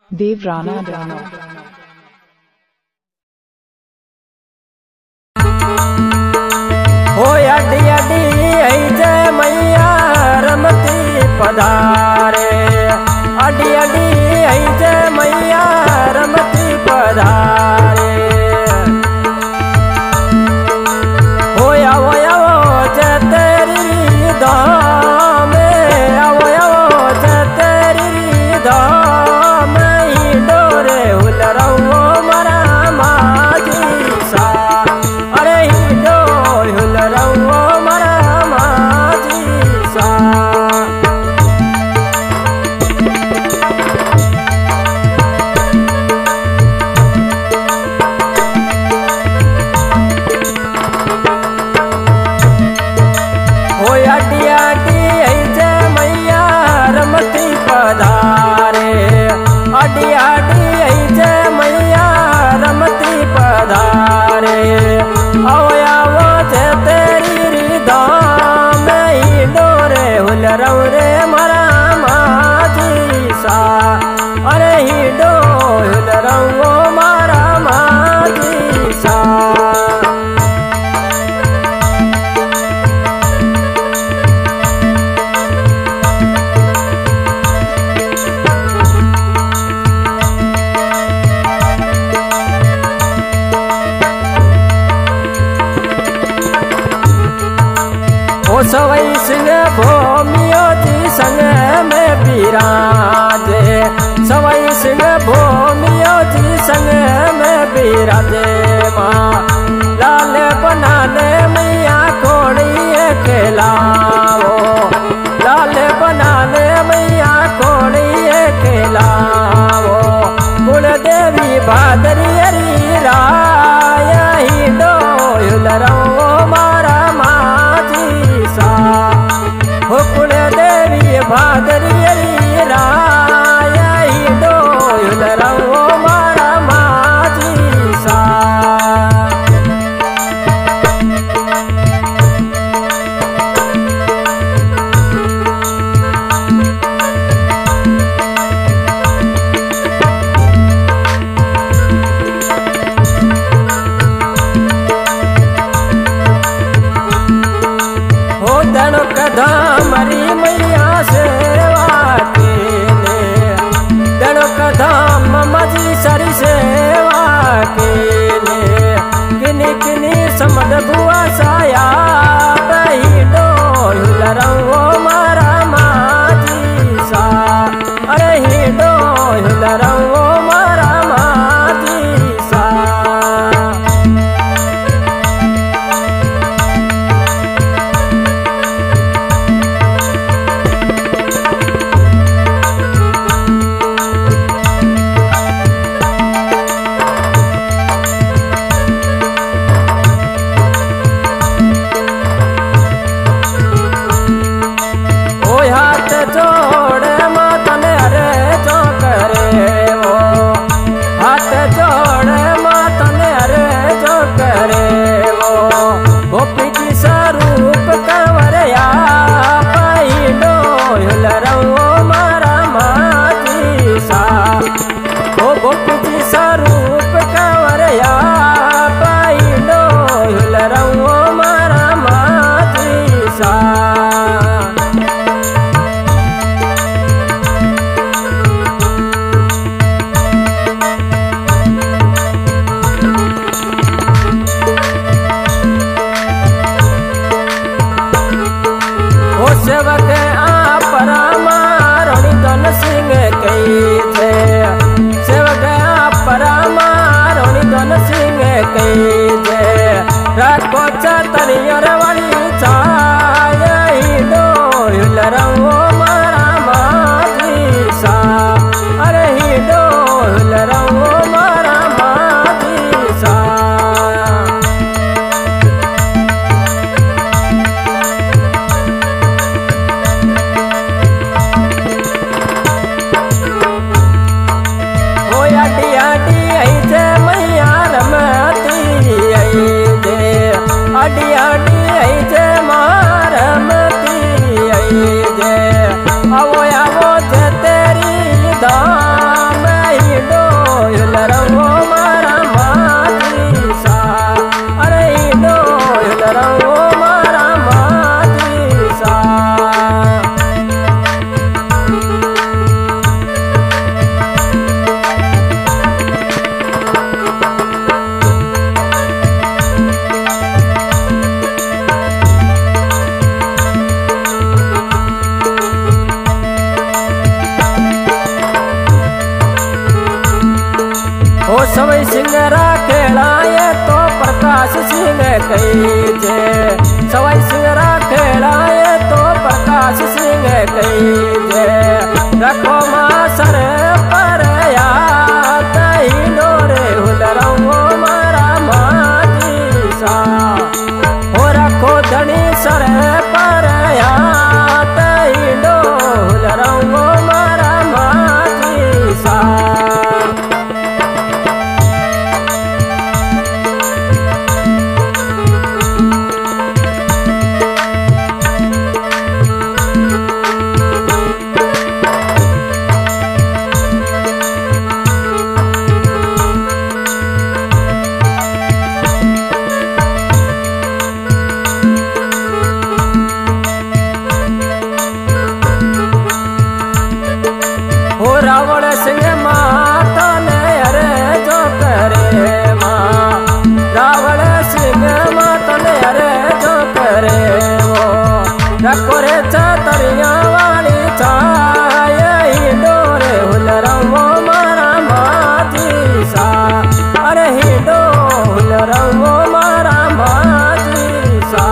Devrana Dana हो अड्डी अड्डी जय मैया रमती पधारे, अड्डी अड्डी जय मैया रमती पधारे। हो आवो जय तेरी धाम, आवो जय तेरी धाम, ही डोरे हुल रहो मरा माझी सा, अरे ही डोर हुल रहो मरा माझी सा। अड्डी अड्डी जय मैया रमती पधारे, अड्डी अड्डी जय मैया रमती पधारे। आओ आवो जय तेरी धाम, ही डोरे हुल रहो रे मरा माझी सा, अरे ही डोर हुल रहो मरा माझी सा। सवई सिंह भूमियो जी संग में बिराजे, सवई सिंह भूमियो जी संग में बिराजे। माँ लाल बनाने मैया कोड़िए खिलाओ, लाल बनाने मैया कोड़िए खिलाओ। कुल देवी भादरी हरी राय, ही डोल रहो मारा माझी सा। हो कुल देवी भादरी राय, ही डोल रहो मारा माझी सा। धामरी मैया सेवा केले, दणक धाम मजी सरी सेवा केले। किनी किनी समद बुआ साया, बही डोल रहो मारा माझी सा, अरे ही डोल रहो मारा माझी सा। हो सवई सिंह राखेलाए तो प्रकाश सिंह कहीजे, सवई सिंह राखेलाए तो प्रकाश सिंह कहीजे। रखो मासर पर याद हिंडो रे हुलरंगो मारा माजी सा, हो रखो धनी सर पर याद हिंडो हुलरंगो मारा माजी सा। रावण सिंह माता ने अरे जो करे माँ, रावण सिंह माता ने अरे जो करे वो, रखो रे चतरिया वाली छाय हिंडो रे हुलरंगो मारा माजी सा, अरे हिंडो हुलरंगो मारा माजी सा।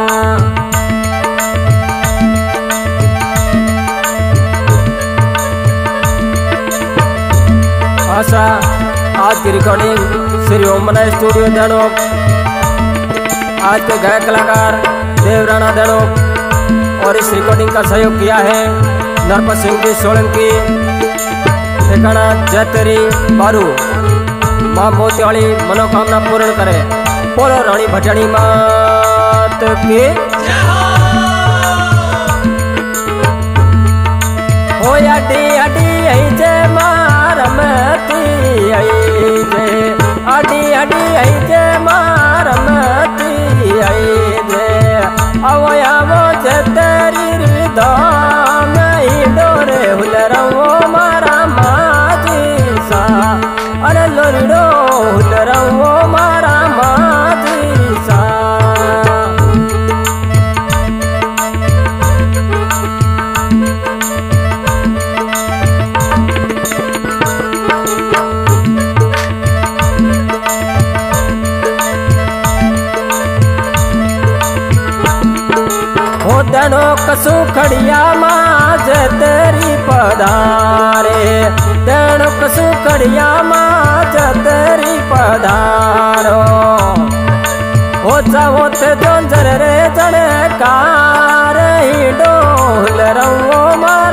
आशा आज की रिकॉर्डिंग श्री ओम मनाई स्टूडियो धनोक, आज के गायक कलाकार देव राणा धनोक, और इस रिकॉर्डिंग का सहयोग किया है नरपत सिंह जी सोलंकी, ठिकाना जैतरी बारू। माँ मोतियाली मनोकामना पूर्ण करे, बोलो रानी भटियाणी मात की। हो अडी अडी जय मारमती जे, अडी अडी जय मारमती जे, आवो आवो जतरी रिदाम हिंडो रे हुलरंगो मारा माजी सा, अरे लोरिडो हुलरंगो मारा माजी सा। धनो कसु खड़िया माँ जतरी पधारे, धनो कसु खड़िया माँ जतरी पधारो, हो जाओ ते जोंजर रे जने कार हिंडो हुलरंगो माँ